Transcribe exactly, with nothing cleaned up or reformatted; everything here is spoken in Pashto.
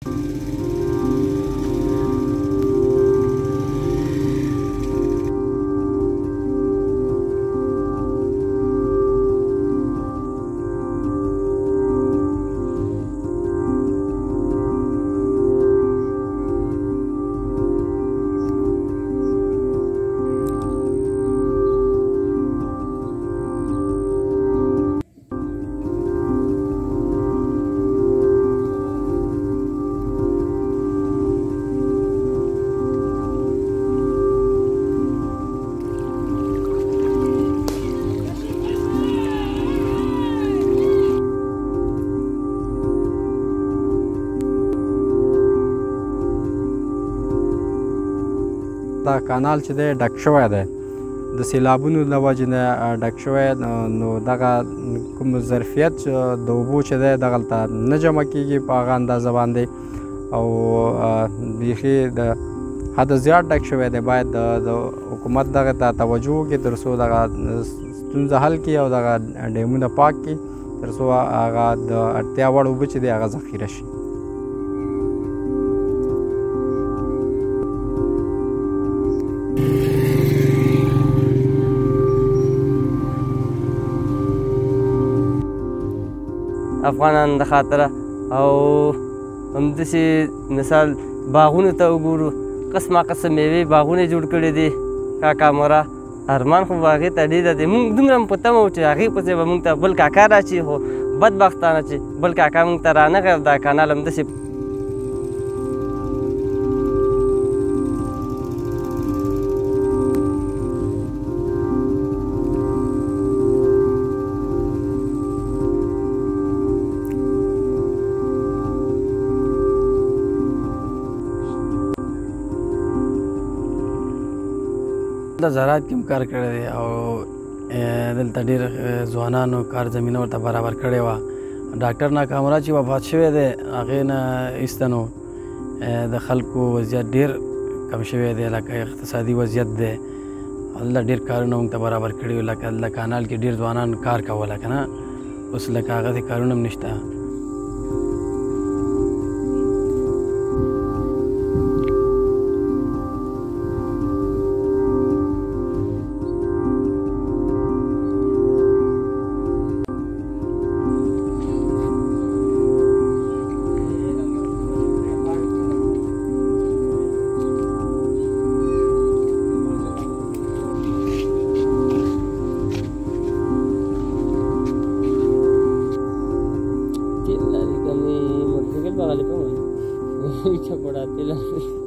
دا کانال چې دی ډک شوی دی د سیلابونو له وجې نه ډک شوی نو دغه کوم ظرفیت د اوبو چې دی دغلته نه جمع کیږي په هغه اندازه باندې او بیخي د حد زیات ډک شوی دی. باید د حکومت دغه ته توجه وکړي تر څو دغه ستونزه حل کړي او دغه ډیمونه پاک کړي تر څو هغه د اړتیا وړ اوبه چې دی هغه ذخیره شي. افغانان د خاطره او همداسې مثال باغونو ته وګورو، قسمه قسم میوې باغونه جوړ کړي دي. کاکا مورا ارمان خو هغې ته ډېره دی، موږ دومره په تمه وو چې هغې پسې به موږ ته بل کاکا راشي، خو بدبختانه چې بل کاکا موږ ته رانغی او دا کانال همداسې د زراعت کې هم کار کړی دی او دلته ډېر ځوانانو کار زمینه ورته برابر کړې وه. ډاکټر ناکامرا چې وفات شوی دی هغې نه ایسته نو د خلکو وضعیت ډېر کم شوی دی، لکه اقتصادي وضعیت دی. هلته ډېر کارونه موږ ته برابر کړي وو، لکه د کانال کې ډېر ځوانان کار کوله که نه، اوس لکه هغسې کارونه هم نشته. मोटरसाइकिल पकड़ ले पे चपड़ाते